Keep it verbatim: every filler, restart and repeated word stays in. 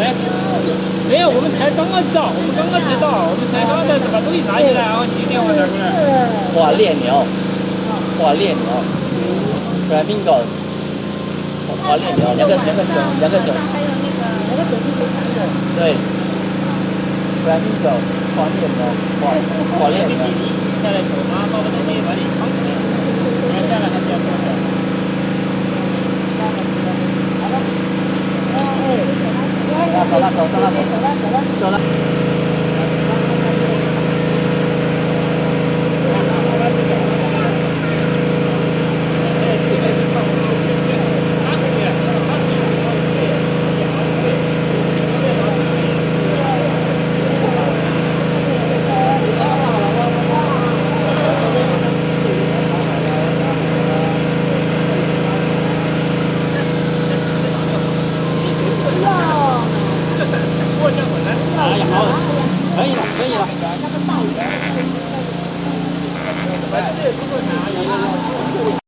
哎，没有，我们才刚刚到，我们刚刚才到，我们才刚刚在把东西拿起来，然后你一电话打过来。 哇，猎牛，哇，猎牛 ，flamingo， 哇，猎牛，两个两个熊，两个熊， 还有那个那个狗是非常的。 对 ，flamingo， 花猎牛，花花猎牛。 下来走嘛，把我东西把你藏起来，你要下来还是要下来？ 好了，哎， 走了，走了，走了，走了，走了，走了。哎呀，好了，可以了，可以了。那个大鱼。